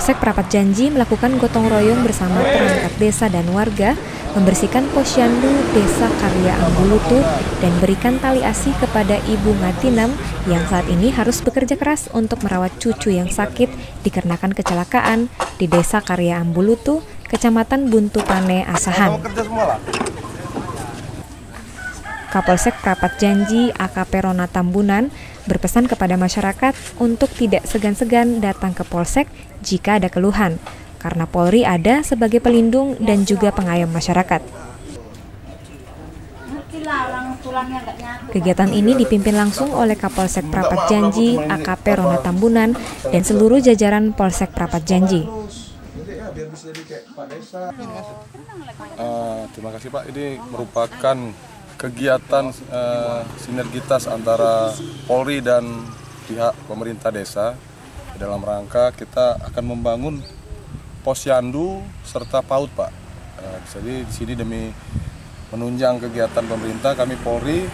Kapolsek Prapat Janji melakukan gotong royong bersama perangkat desa dan warga membersihkan posyandu Desa Karya Ambulutu dan berikan tali asih kepada Ibu Ngatinam yang saat ini harus bekerja keras untuk merawat cucu yang sakit dikarenakan kecelakaan di Desa Karya Ambulutu, Kecamatan Buntu Pane, Asahan. Kapolsek Prapat Janji AKP Rona Tambunan berpesan kepada masyarakat untuk tidak segan-segan datang ke Polsek jika ada keluhan, karena Polri ada sebagai pelindung dan juga pengayom masyarakat. Kegiatan ini dipimpin langsung oleh Kapolsek Prapat Janji AKP Rona Tambunan dan seluruh jajaran Polsek Prapat Janji. Terima kasih Pak, ini merupakan kegiatan sinergitas antara Polri dan pihak pemerintah desa dalam rangka kita akan membangun posyandu serta PAUD, Pak. Jadi di sini demi menunjang kegiatan pemerintah, kami Polri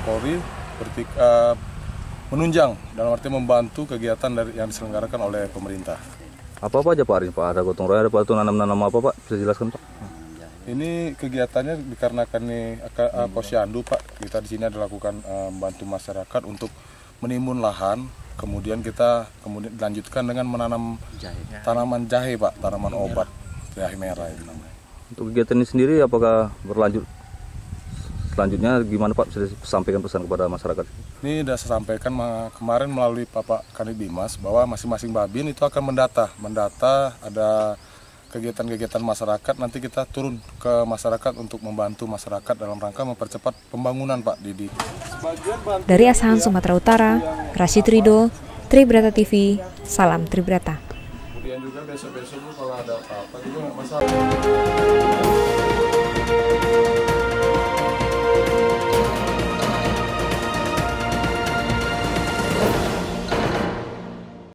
menunjang dalam arti membantu kegiatan yang diselenggarakan oleh pemerintah. Apa aja Pak hari ini Pak? Ada gotong royong, ada Pak, itu nanam-nanam apa Pak? Bisa jelaskan Pak? Ini kegiatannya dikarenakan posyandu, Pak. Kita di sini lakukan membantu masyarakat untuk menimbun lahan, kemudian kita lanjutkan dengan menanam tanaman jahe, Pak, tanaman obat jahe merah ini namanya. Untuk kegiatan ini sendiri apakah berlanjut? Selanjutnya gimana Pak? Bisa sampaikan pesan kepada masyarakat? Ini sudah saya sampaikan kemarin melalui Bapak Kanit Dimas bahwa masing-masing babin itu akan mendata ada kegiatan-kegiatan masyarakat, nanti kita turun ke masyarakat untuk membantu masyarakat dalam rangka mempercepat pembangunan, Pak Didi. Dari Asahan, Sumatera Utara, Rashid Ridho, Tribrata TV, salam Tribrata. Kemudian juga besok-besok kalau ada apa-apa juga nggak masalah.